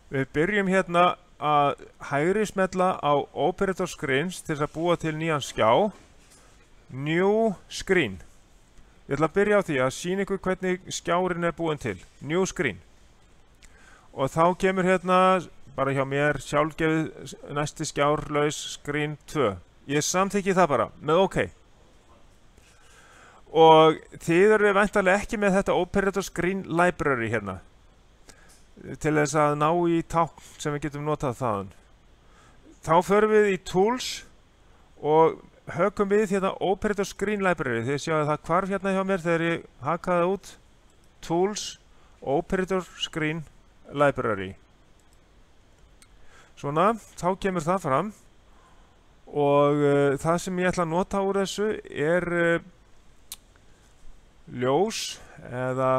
Við byrjum hérna að hægri smella á Operator Screens til þess að búa til nýjan skjá. New Screen. Ég ætla að byrja á því að sýna ykkur hvernig skjárin er búin til. New Screen. Og þá kemur hérna, bara hjá mér, sjálfgefið næsti skjárlaus Screen 2. Ég samþykki það bara, með OK. Og þið eru væntanlega ekki með þetta Operator Screen Library hérna. Til þess að ná í tákn sem við getum notað þaðan. Þá förum við í Tools og hökum við hérna Operator Screen Library. Þið sjáu það hvarf hérna hjá mér þegar ég hakaði út. Tools, Operator Screen Library. Svona, þá kemur það fram. Og það sem ég ætla að nota úr þessu er ljós eða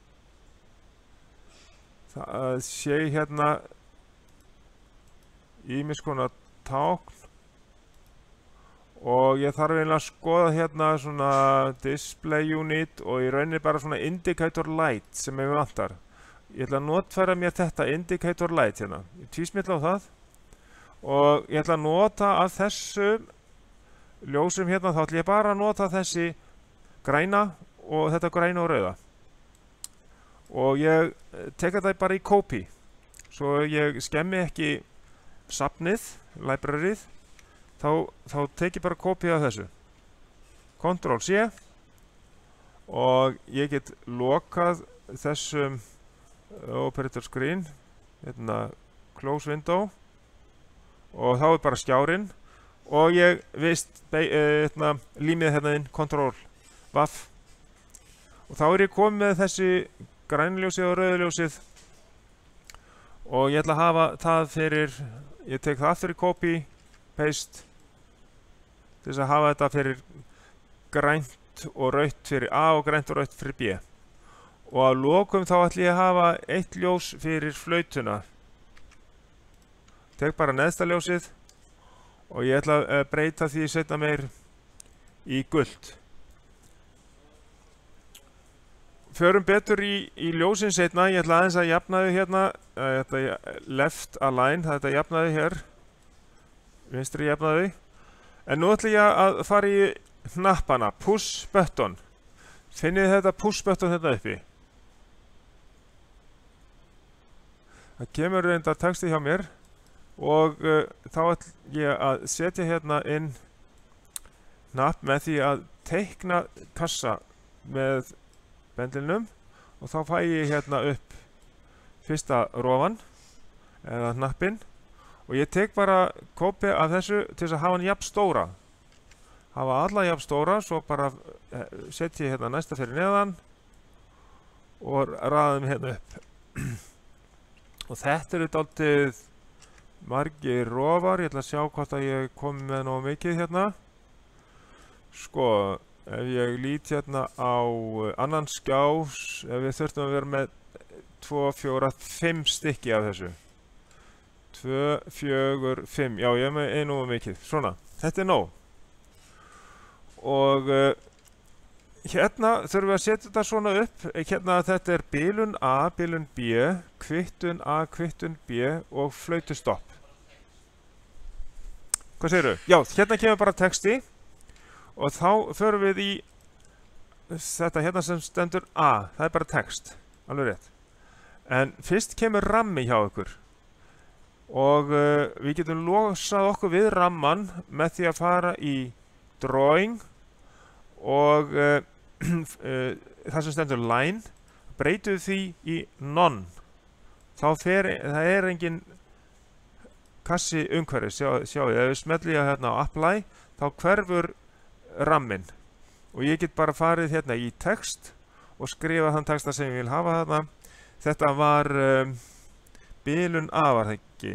það sé hérna ýmis konar tákn og ég þarf eiginlega að skoða hérna svona display unit og í rauninni bara svona indicator light sem ég vantar. Ég ætla að notfæra mér þetta indicator light hérna. Ég tvísmilla á það og ég ætla að nota af þessu ljósum hérna, þá ætla ég bara að nota þessi græna og þetta græna og rauða. Og ég tek þetta bara í copy, svo ég skemmi ekki safnið, libraryð, þá tek ég bara copy af þessu. Ctrl-C og ég get lokað þessum Operator Screen, hérna close window og þá er bara skjárinn og ég límið hérna inn, Ctrl-Vaff og þá er ég komið með þessi grænljósið og rauðljósið og ég ætla að hafa það fyrir, ég tek það aftur í copy, paste til þess að hafa þetta fyrir grænt og rautt fyrir A og grænt og rautt fyrir B og að lokum þá ætla ég að hafa eitt ljós fyrir flautuna. Tek bara neðsta ljósið og ég ætla að breyta því seinna meir í gult. Förum betur í ljósin seinna, ég ætla aðeins að jafna þau hérna, left align, þetta jafna þau hér, vinstri jafna þau. En nú ætla ég að fara í hnappana, push button. Finnið þetta push button hérna uppi. Það kemur reyndar texti hjá mér og þá ætla ég að setja hérna inn hnapp með því að teikna kassa með bendlinum og þá fæ ég hérna upp fyrsta rofan eða hnappinn og ég tek bara kópi af þessu til þess að hafa hann jafn stóra. Hafa alla jafn stóra, svo bara setja ég hérna næsta fyrir neðan og raða þeim hérna upp. Og þetta eru dálítið margir rofar, ég ætla að sjá hvort að ég komi með nógu mikið hérna. Sko, ef ég lít hérna á annan skjá, ef við þurftum að vera með 2, 4, 5 stykki af þessu. 2, 4, 5, já ég er með einu og mikið. Svona, þetta er nóg. Og hérna þurfum við að setja þetta svona upp. Hérna þetta er bilun A, bilun B, kvittun A, kvittun B og flautustopp. Hvað segirðu? Já, hérna kemur bara texti. Og þá förum við í þetta hérna sem stendur A, það er bara text, alveg rétt. En fyrst kemur rammi hjá ykkur og við getum losað okkur við ramman með því að fara í drawing og það sem stendur line, breytum því í none. Það er engin kassi umhverfis, sjáu, ef við smelli hérna á apply, þá hverfur ramminn og ég get bara farið hérna í text og skrifa þann texta sem ég vil hafa þarna. Þetta var bilun A, var það ekki?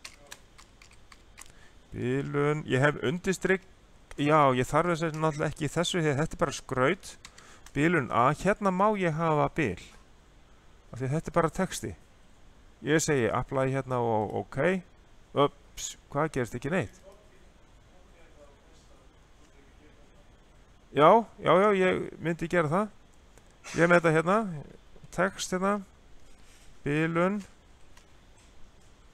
Bilun, ég hef undirstrykk, já, ég þarf þess að náttúrulega ekki í þessu, þetta er bara skraut. Bilun A, hérna má ég hafa bil, af því þetta er bara texti. Ég segi apply hérna og OK. Ups, hvað gerist ekki neitt? Já, ég myndi gera það. Ég er með þetta hérna, text hérna, bilun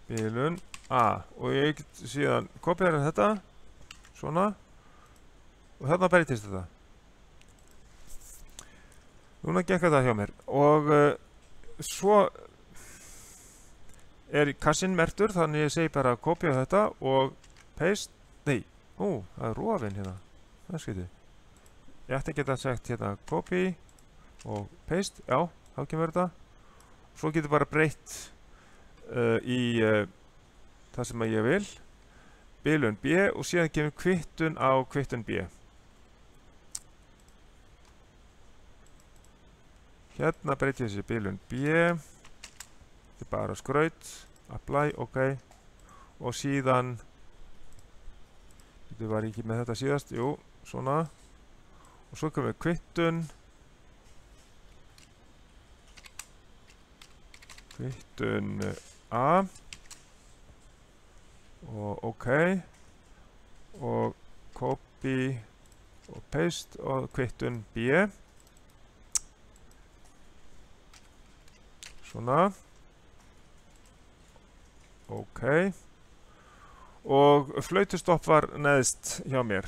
bilun A og ég get síðan kopíera þetta svona og þarna breytist þetta. Núna gekk þetta hjá mér og svo er kassinn merktur, þannig ég segi bara kopía þetta og paste. Nei, það er rofinn hérna. Það er skrítið. Ég ætti að geta sagt hérna copy og paste, já, þá kemur þetta. Svo getur bara breytt í það sem ég vil, bilun B og síðan kemur kvittun á kvittun B. Hérna breyti þessi bilun B, þetta er bara skraut, apply, ok, og síðan, þetta var ekki með þetta síðast, jú, svona, og svo kemur kvittun A og ok og copy og paste og kvittun B svona ok og flautustopp var neðst hjá mér.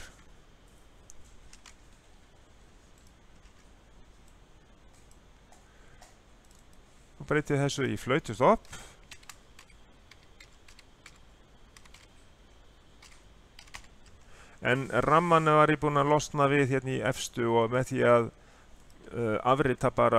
Og breytið þessu í flautustopp. En ramman var ég búinn að losna við hérna í efstu og með því að afrita bara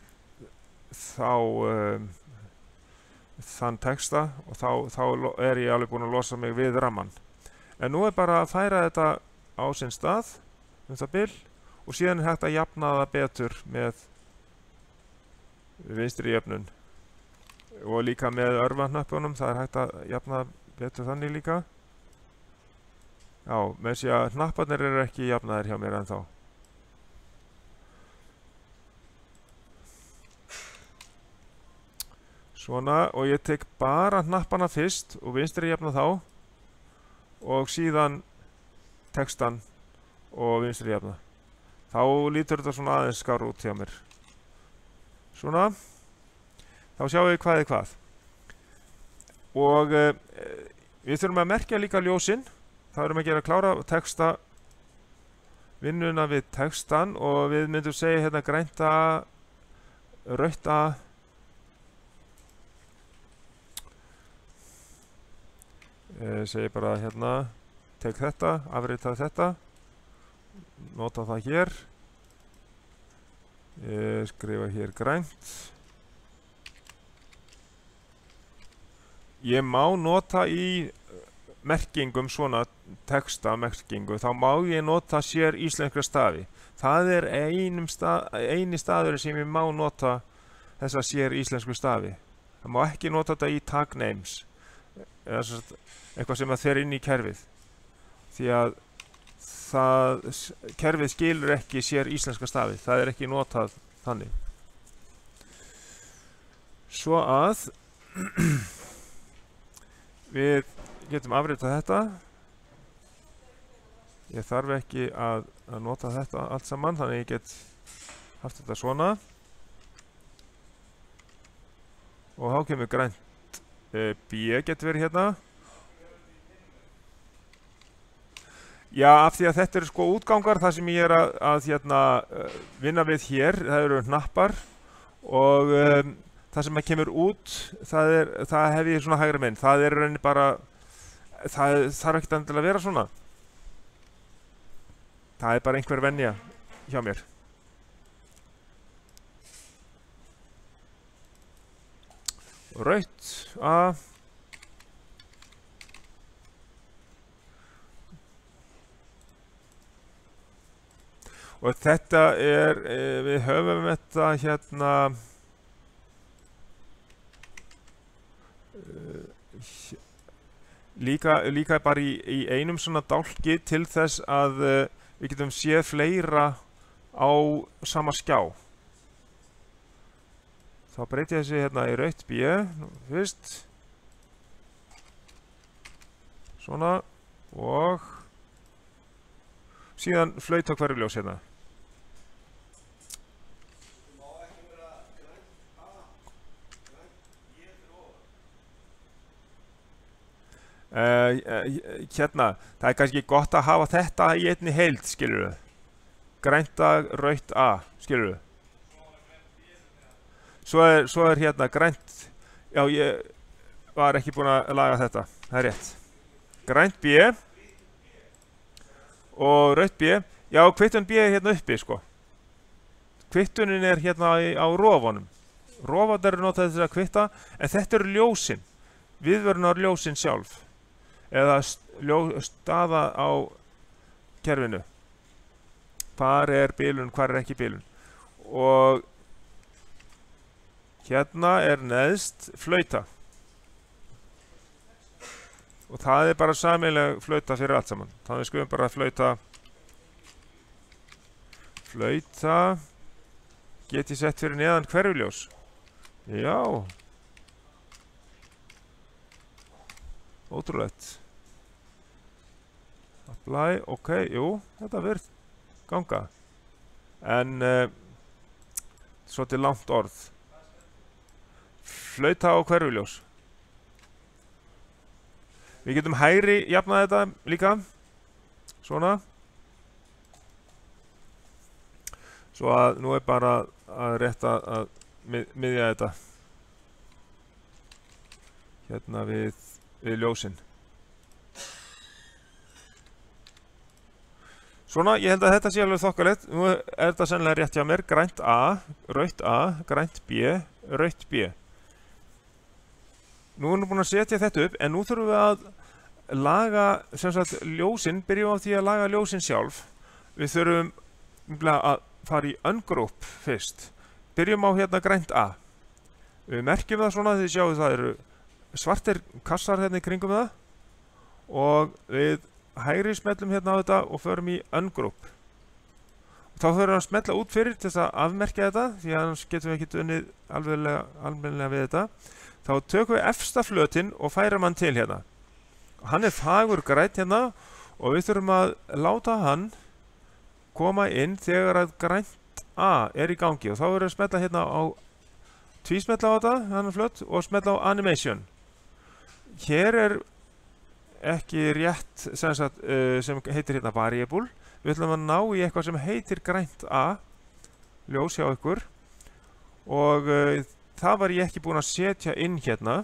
þann texta og þá er ég alveg búinn að losa mig við ramman. En nú er bara að færa þetta á sinn stað það bil og síðan er hægt að jafna það betur með vinstri jöfnun og líka með örvahnöppunum, það er hægt að jafna betur þannig líka. Já, með því að hnapparnir eru ekki jafnaðir hjá mér ennþá. Svona, og ég tek bara hnapparna fyrst og vinstri jafna þá og síðan textan og vinstri jafna. Þá lítur þetta svona aðeins skár út hjá mér. Svona, þá sjáum við hvað er hvað. Og við þurfum að merkja líka ljósin. Það erum ekki að klára texta vinnuna við textan og við myndum segja hérna grænt A, rautt A. Segi bara hérna, tek þetta, afrita þetta, nota það hér, skrifa hér grænt. Ég má nota í merkingum svona textamerkingu, þá má ég nota sér íslenskra stafi. Það er eini staður sem ég má nota þessa sér íslensku stafi. Það má ekki nota þetta í tag names, eða eitthvað sem að fer inn í kerfið. Því að kerfið skilur ekki sér íslenska stafi, það er ekki notað þannig. Svo að við getum afritað þetta. Ég þarf ekki að nota þetta allt saman, þannig ég get haft þetta svona. Og þá kemur grænt B getur verið hérna. Já, af því að þetta eru sko útgangar, það sem ég er að vinna við hér, það eru hnappar og það sem kemur út, það hef ég svona hægri megin. Það er rauninni bara, það þarf ekkert endilega að vera svona. Það er bara einhver venja hjá mér. Rautt A. Og þetta er, við höfum þetta hérna líka bara í einum svona dálki til þess að við getum séð fleira á sama skjá. Þá breyti ég þessi hérna í rautt B fyrst. Svona og síðan flauta hverfljós hérna. Hérna, það er kannski gott að hafa þetta í einni heild, skilur við. Grænt A, rautt A, skilur við. Svo er hérna grænt, já, ég var ekki búinn að laga þetta, það er rétt. Grænt B og rautt B, já, kvittun B er hérna uppi, sko. Kvittunin er hérna á rofunum. Rofar eru notaði til að kvitta, en þetta eru ljósin, viðvörunar ljósin sjálf, eða staða á kerfinu. Hvar er bilun, hvar er ekki bilun. Og hérna er neðst flauta. Og það er bara sameiginleg flauta fyrir allt saman. Þannig skulum bara flauta. Flauta. Get ég sett fyrir neðan hverfuljós? Já. Ótrúlegt. Apply, ok, jú, þetta verður ganga. En svolítið langt orð. Flauta og hverfuljós. Við getum hægri jafnað þetta líka. Svona. Svo að nú er bara að rétta að miðja þetta. Hérna við ljósin. Svona, ég held að þetta sé alveg þokkalegt. Nú er þetta sennilega rétt hjá mér. Grænt A, rautt A, grænt B, rautt B. Nú erum við búin að setja þetta upp, en nú þurfum við að laga, sem sagt, ljósin, byrjum á því að laga ljósin sjálf. Við þurfum að fara í ungroup fyrst. Byrjum á hérna grænt A. Við merkjum það svona, þið sjáum það eru svartir kassar hérna í kringum það. Og við hægri smellum hérna á þetta og förum í ungroup. Þá þurfum við að smella út fyrir til þess að afmerkja þetta, því annars getum við ekki unnið almennilega við þetta. Þá tökum við efsta flötinn og færum hann til hérna. Hann er fagur grænn hérna og við þurfum að láta hann koma inn þegar að grænt A er í gangi. Og þá verðum við að smella hérna á tvísmella á þetta, hann er flött, og smella á animation. Hér er ekki rétt sem heitir hérna variable. Við ætlum að ná í eitthvað sem heitir grænt A, ljós hjá ykkur, og það var ég ekki búinn að setja inn hérna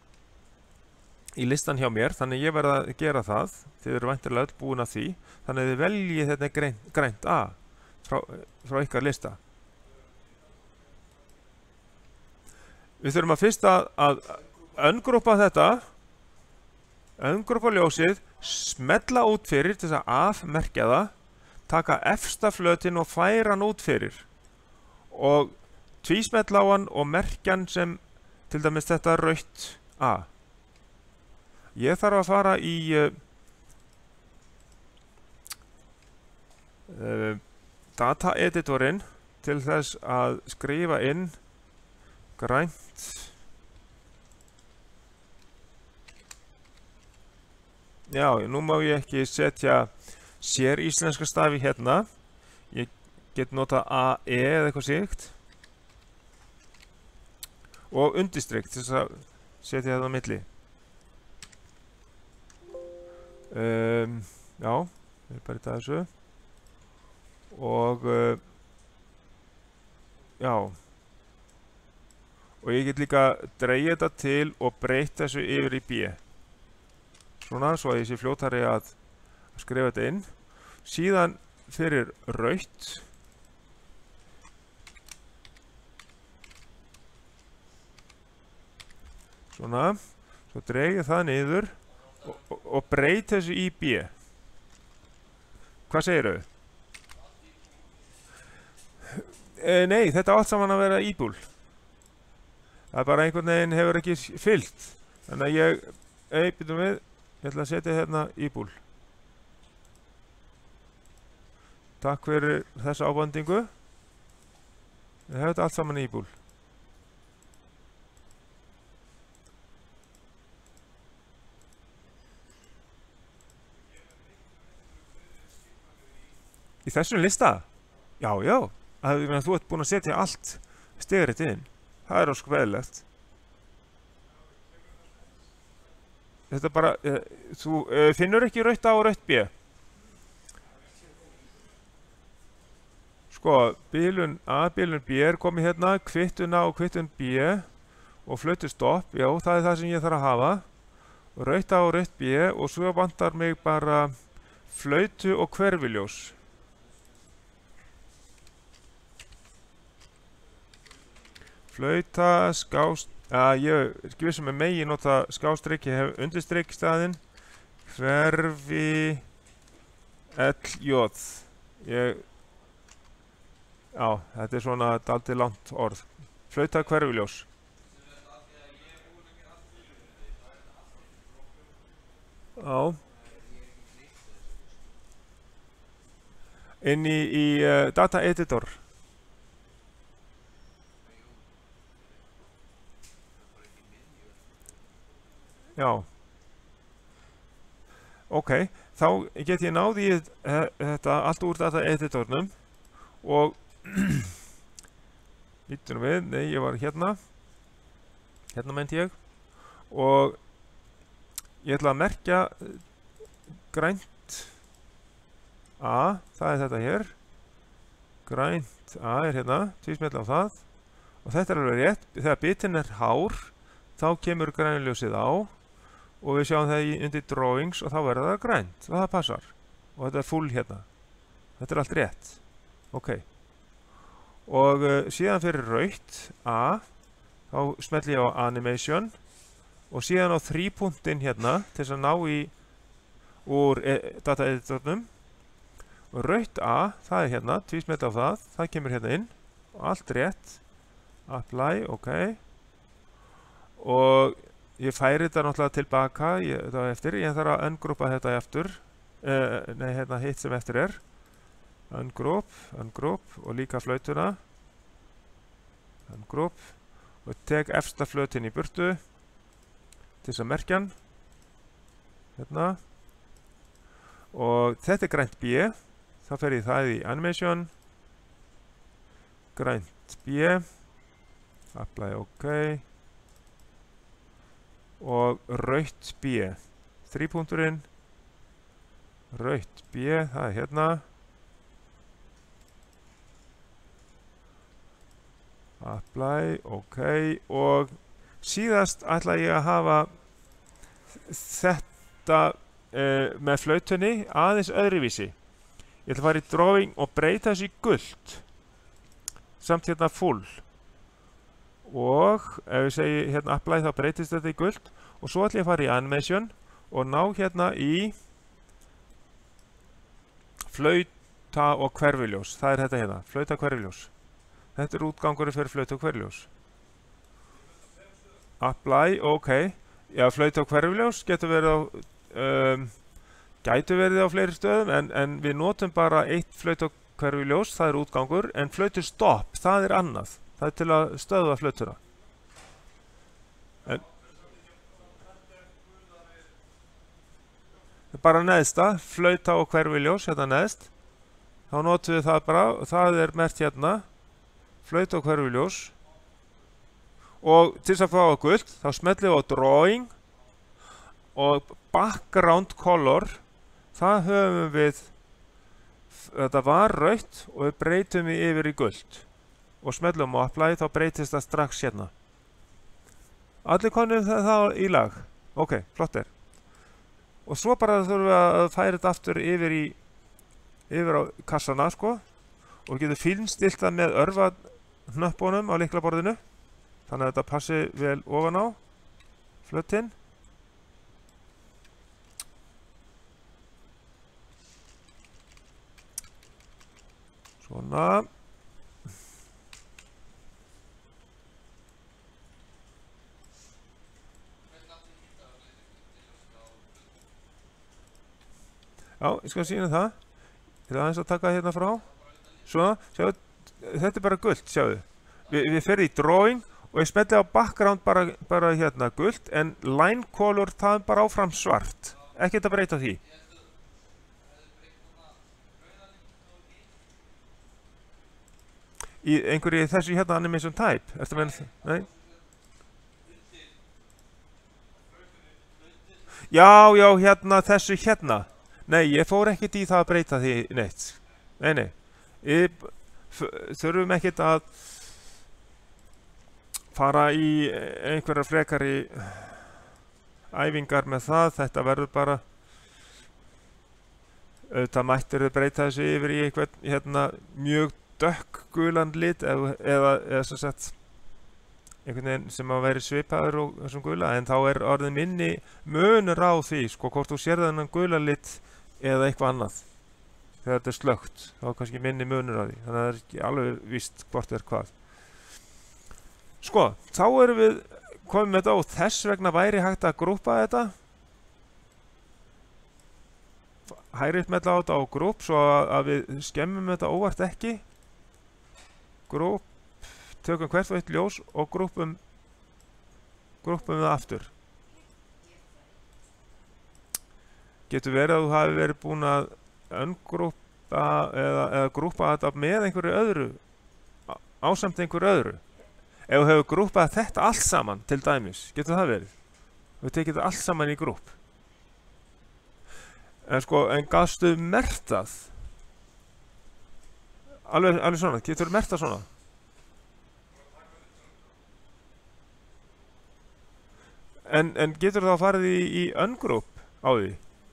í listan hjá mér, þannig ég verð að gera það. Þið eru væntanlega öll búin að því, þannig að þið veljið þetta grænt A frá ykkar lista. Við þurfum að fyrst að ungroupa þetta, ungroupa ljósið, smella út fyrir til þess að afmerkja það, taka efsta flötinn og færa hann út fyrir og tvísmella á hann og merkja hann sem til dæmis þetta rautt A. Ég þarf að fara í data editorinn til þess að skrifa inn grænt Já, nú má ég ekki setja sér íslenska stafi hérna. Ég get nota AE eða eitthvað slíkt. Og undirstrikk til þess að setja þetta á milli. Já, við erum bara í þessu. Og já. Og ég get líka dreigja þetta til og breyta þessu yfir í B. Svona, svo að ég sé fljótari að skrifa þetta inn. Síðan fyrir rautt. Svona, svo dreigja það niður og breyta þessu í B. Hvað segir þau? Nei, þetta á allt saman að vera íbúl. Það er bara einhvern veginn hefur ekki fyllt. Þannig að ég ætla að setja hérna íbúl. Takk fyrir þessa ábendingu. Ég hef þetta allt saman íbúl. Í þessum lista? Já, já. Þú ert búin að setja allt stegriðt inn. Það er ósköp eðlilegt. þetta bara, þú finnur ekki rautt A og rautt B. Sko, bilun A, bilun B er komið hérna, kvittun A og kvittun B og flautu stopp, já, það er það sem ég þarf að hafa. Rautt A og rautt B og svo vantar mig bara flautu og hverfiljós. Flauta, ég er ekki vissum með megi nota skástrík, ég hef undirstrík staðinn. Hverfi LJ. Já, þetta er svona dálítið langt orð. Flauta, hverfiljós. Já. Inn í data editor. Já. Ok, þá get ég náð í þetta allt úr data editornum og býtum við, nei, ég var hérna meinti ég og ég ætla að merkja grænt A, það er þetta hér, grænt A er hérna, tvísmetla á það og þetta er alveg rétt, þegar bitin er hár þá kemur grænuljósið á og við sjáum það undir drawings og þá verður það grænt og það passar og þetta er full hérna, þetta er allt rétt, ok og síðan fyrir rautt A þá smelli ég á animation og síðan á 3 punktinn hérna til þess að ná úr data editornum og rautt A, það er hérna, tvísmetla á það kemur hérna inn og allt rétt apply, ok og ég færi þetta náttúrulega tilbaka þetta eftir, ég þarf að ungroupa þetta eftir nei, hérna hitt sem eftir er ungroup og líka flautuna ungroup og tek efsta flötin í burtu til þess að merkja hann hérna og þetta er grænt B þá fer ég það í animation grænt B apply, ok og rautt B 3 punkturinn rautt B, það er hérna apply, ok og síðast ætla ég að hafa þetta með flautunni aðeins öðruvísi ég ætla að fara í drawing og breyta þessu í gult samt hérna full og ef ég segi hérna apply þá breytist þetta í gult og svo ætla ég að fara í animation og ná hérna í flauta og hverfiljós það er þetta hérna, flauta og hverfiljós þetta er útgangurinn fyrir flauta og hverfiljós apply, ok já, flauta og hverfiljós getur verið á gætu verið á fleiri stöðum en við notum bara eitt flauta og hverfiljós, það er útgangur en flautu stopp, það er annað það er til að stöðva flautuna en bara neðsta flauta og hverfiljós, hérna neðst þá notum við það bara það er merkt hérna flauta og hverfiljós og til þess að fá á gult þá smellum við á drawing og background color það höfum við þetta var rautt og við breytum við yfir í gult og smellum á apply þá breytist það strax hérna allir konum það í lag ok, flott er og svo bara þurfum við að færa þetta aftur yfir á kassana sko og við getum fínstilt það með örva hnöppunum á lyklaborðinu þannig að þetta passi vel ofan á flötinn svona já, ég skal sýna það ég ætla aðeins að taka hérna frá svona, sjáu, þetta er bara gult sjáu, við ferðum í drawing og ég smelli á background bara hérna gult en line color það er bara áfram svart ekki þetta breyta því í einhverju þessu hérna animation type ertu að meina það? Nei? Já, já, hérna, þessu hérna. Nei, ég fór ekkert í það að breyta því neitt. Nei, nei. Þurfum ekkert að fara í einhverja frekari æfingar með það. Þetta verður bara, auðvitað mættir þau breyta þessu yfir í einhvern, hérna, mjög dökkgulan lit eða sem sagt einhvern veginn sem að veri svipaður og þessum gula, en þá orðið minni munur á því, sko, hvort þú sér þennan gula lit eða eitthvað annað. Þegar þetta slökkt, þá kannski minni munur á því. Þannig að það ekki alveg víst hvort hvað. Sko, þá erum við komið með þetta og þess vegna væri hægt að grúpa þetta. Hægri smella á þetta á grúp svo að við skemmum þetta óvart ekki. Grúp. Tökum hvert og eitt ljós og grúppum það aftur. Getur verið að þú hafi verið búin að ungrúpa eða grúpa þetta með einhverju öðru, ásamt einhverju öðru. Ef þú hefur grúpað þetta allt saman, til dæmis, getur það verið. Þú tekið þetta allt saman í grúp. En sko, gastu merktað? Alveg svona, getur merktað svona? En getur þá farið í ungroup á því?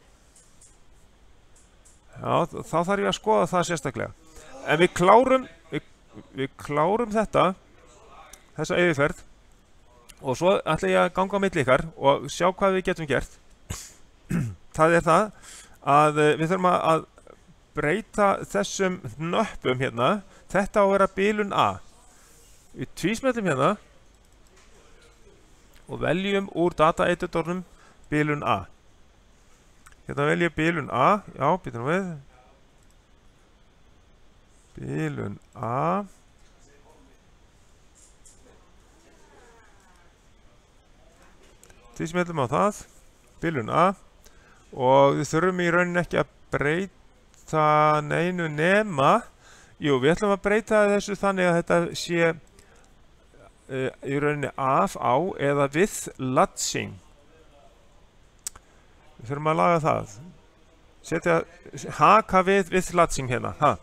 Já, þá þarf ég að skoða það sérstaklega. En við klárum þessa yfirferð og svo ætla ég að ganga á milli ykkar og sjá hvað við getum gert. Það það að við þurfum að breyta þessum hnöppum hérna. Þetta á að vera bilun A. Við tvísmellum hérna og veljum úr data editornum bilun A. Hérna velja bilun A. Já, býtum við. Bilun A. Tvísmellum á það. Bilun A. Og við þurfum í rauninni ekki að breyta neinu nema. Jú, við ætlum að breyta þessu þannig að þetta sé í rauninni af á eða with latching. Við þurfum að laga það. Setja haka við latching hérna. Ha.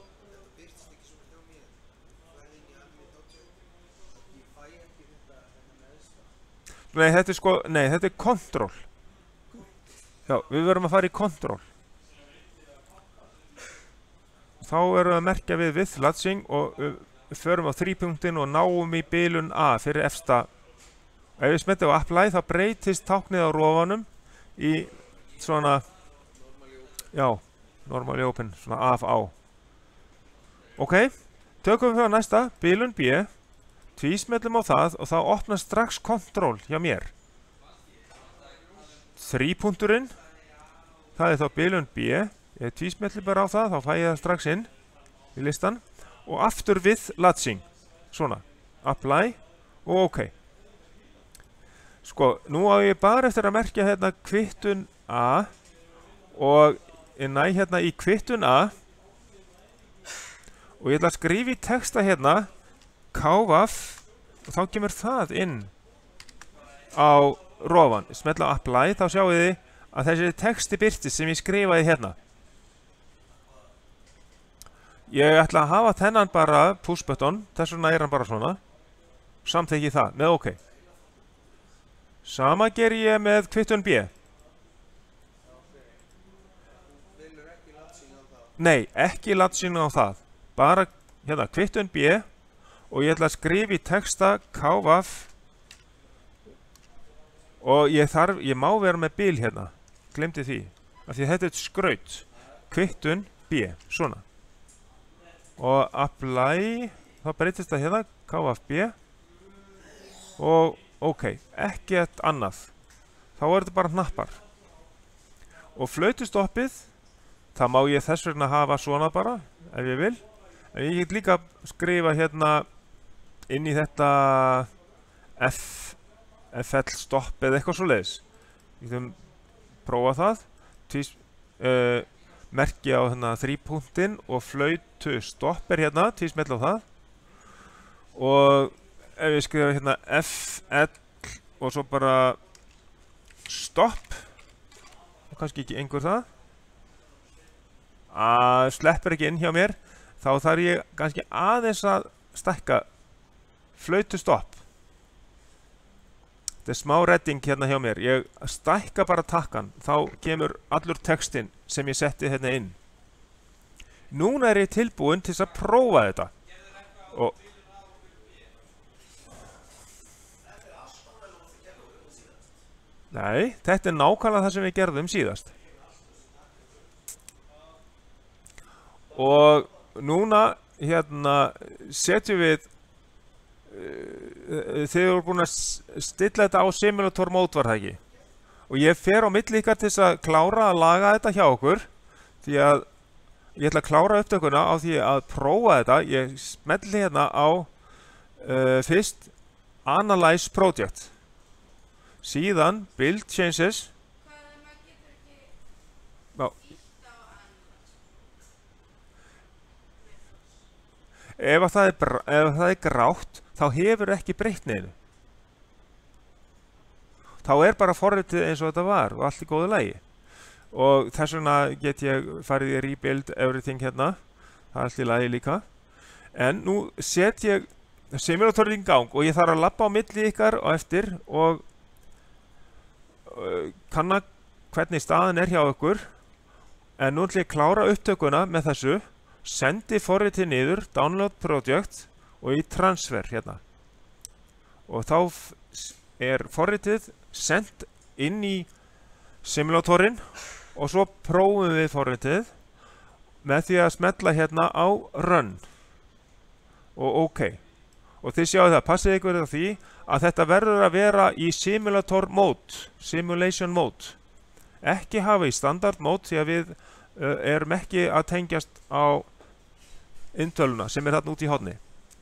Nei, þetta er control. Já, við verðum að fara í control. Þá erum við að merkja við with latching og förum á 3 punktin og náum í bilun A fyrir efsta. Ef við smettum á apply þá breytist táknið á rofanum í svona, já, normally open, svona af á. Ok, tökum við á næsta, bilun B, tvísmellum á það og þá opnast strax control hjá mér. 3 punkturinn, það þá bilun B, ég tvísmelli bara á það, þá fæ ég það strax inn í listan. Og aftur við latching, svona, apply og ok. Sko, nú á ég bara eftir að merkja hérna kvittun A og ég næ hérna í kvittun A og ég ætla að skrifa í texta hérna KVAF og þá kemur það inn á rofan. Smetla á apply, þá sjáu þið að þessi texti birtist sem ég skrifaði hérna. Ég ætla að hafa þennan bara push button, þess vegna hann bara svona. Samþykki það með OK. Sama ger ég með kvittun B. Nei, ekki latching á það. Bara hérna kvittun B og ég ætla að skrifa í texta KVAF og ég má vera með bil hérna. Glemdi því. Af því þetta er skraut. Kvittun B, svona. Og apply, þá breytist það hérna, KVAF B og OK, ekkert annað. Þá þetta bara hnappar. Og flautustoppið, það má ég þess vegna hafa svona bara, ef ég vil. En ég get líka skrifa hérna inn í þetta FL stopp eða eitthvað svoleiðis. Við getum prófa það. Merki á hérna 3 punktinn og flautu stopp hérna, tvísmell á það. Og ef ég skrifa hérna FL og svo bara stopp, kannski ekki einhver það. Sleppur ekki inn hjá mér. Þá þarf ég kannski aðeins að stækka flautu stopp. Þetta smá redding hérna hjá mér. Ég stækka bara takkan. Þá kemur allur textin sem ég setti hérna inn. Núna ég tilbúin til að prófa þetta. Og nei, þetta nákvæmlega það sem við gerðum síðast. Og núna hérna setjum við þið eru búin að stilla þetta á simulator mode var það ekki. Og ég fer á milli ykkar til þess að klára að laga þetta hjá okkur því að ég ætla að klára upptökuna á því að prófa þetta. Ég smelli hérna á fyrst Analyze Project. Síðan Build Changes. Ef það er grátt, þá hefur ekki breytt neinu. Þá bara forritið eins og þetta var og allt í góðu lagi. Og þess vegna get ég farið í rebuild everything hérna. Það allt í lagi líka. En nú set ég simulatorinn í gang og ég þarf að labba á milli ykkar og eftir og kanna hvernig staðan hjá ykkur. En nú ætlum ég að klára upptökuna með þessu. Sendi forritið niður, download project og í transfer hérna. Og þá forritið sendt inn í simulatorinn og svo prófum við forritið með því að smetla hérna á run og OK. Og þið sjáu það, passið ykkur á því að þetta verður að vera í simulator mode, simulation mode. Ekki hafa í standard mode því að við erum ekki að tengjast á intöluna sem þarna út í horni.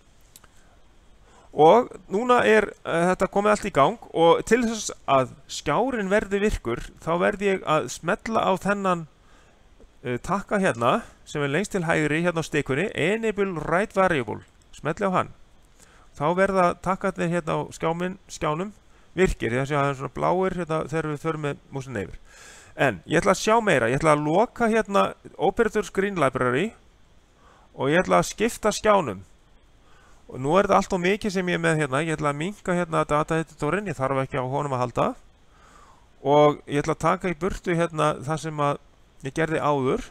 Og núna þetta komið allt í gang og til þess að skjárin verði virkur þá verði ég að smetla á þennan takka hérna sem lengst til hægri hérna á stikunni, Enable Write Variable, smetli á hann. Þá verða takkarnir hérna á skjánum virkir, þess að það svona bláir hérna þegar við förum með músin yfir. En ég ætla að sjá meira, ég ætla að loka hérna Operator Screen Library og ég ætla að skipta skjánum. Og nú þetta allt og mikið sem ég með hérna. Ég ætla að minnka hérna dataeditorinn, ég þarf ekki á honum að halda. Og ég ætla að taka í burtu hérna það sem að ég gerði áður.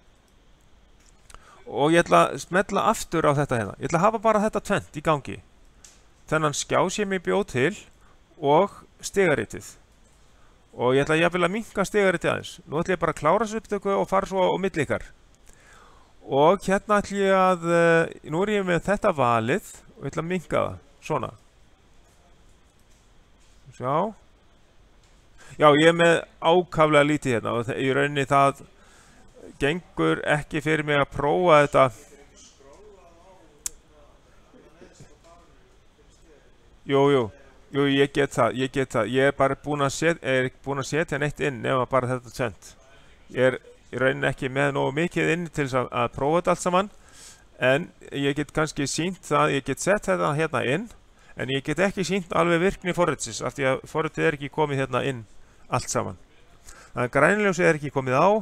Og ég ætla að smetla aftur á þetta hérna. Ég ætla að hafa bara þetta tvennt í gangi. Þennan skjá sem ég bjóð til og stigaritið. Og ég ætla jafnvel að minnka stigaritið aðeins. Nú ætla ég bara að klára þessu upptöku og fara svo á milli ykkar. Og hérna ætlum ég að, nú ég með þetta valið og ég ætla að minnka það, svona. Sjá. Já, ég með ákaflega lítið hérna og í rauninni það gengur ekki fyrir mig að prófa þetta. Jú, ég get það. Ég bara búin að setja neitt inn nema bara þetta sent. Ég raunin ekki með nógu mikið inn til að prófa þetta allt saman en ég get kannski sýnt það, ég get sett þetta hérna inn en ég get ekki sýnt alveg virkni forritsins af því að forritið ekki komið hérna inn allt saman. Þannig að grænljósið ekki komið á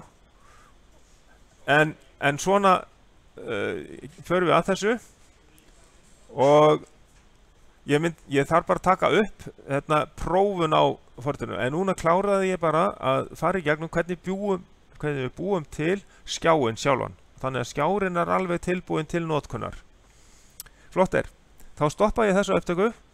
en svona förum við að þessu og ég þarf bara að taka upp hérna prófun á forritinu en núna kláraði ég bara að fara í gegnum hvernig við búum til skjáin sjálfan. Þannig að skjárin alveg tilbúin til notkunar. Flott Þá stoppa ég þessu upptöku